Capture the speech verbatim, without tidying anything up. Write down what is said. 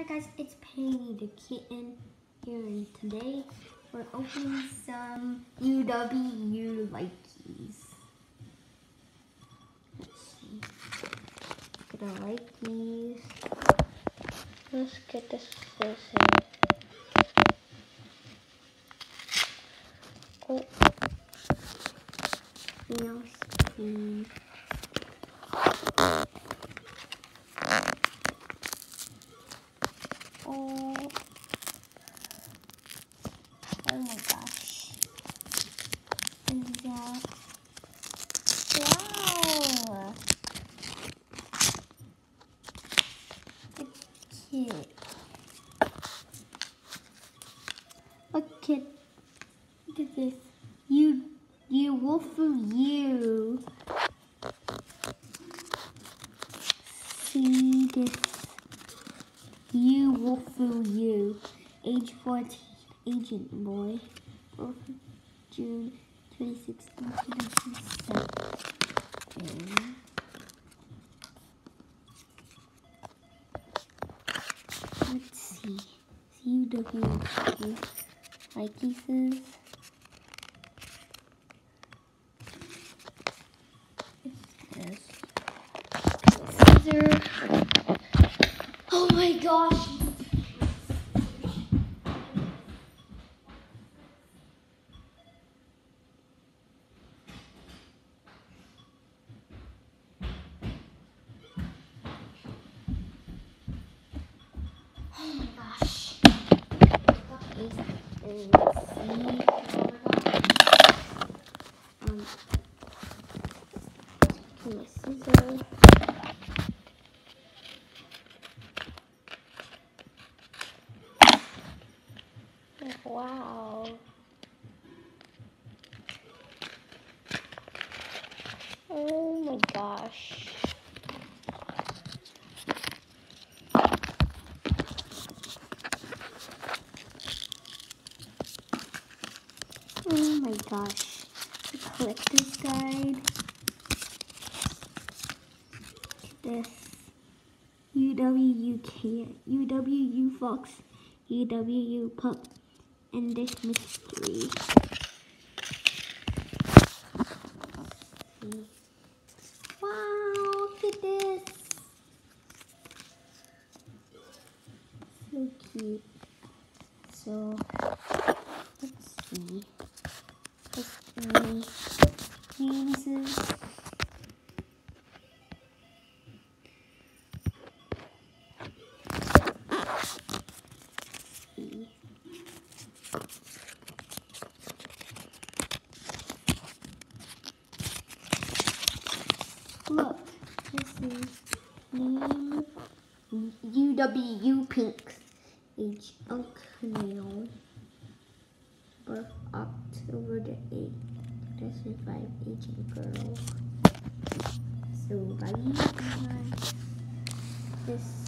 guys, it's Penny the kitten here, and today we're opening some U W U Likees. Let's see. Get our Likees. Let's get this scissors. Oh. Now see. Oh. Oh my gosh. Is that wow. It's cute. Look at look at this. You UwU. See this. UwU. Age fourteen. Agent boy. June twenty-sixth, twenty seven. Let's see. U W U Likees. Scissor. Oh my gosh. Oh my gosh. Okay, and let's see. Um, taking my scissors. Wow. Oh my gosh. Oh my gosh. The collector's guide. This UwU cat, UwU fox, UwU pup, and this mystery. Wow, look at this. So cute. So let's see. This uses look, this is name UwU Pink, age Uncle, birth October the eighth, two thousand five, agent girl. So bye. This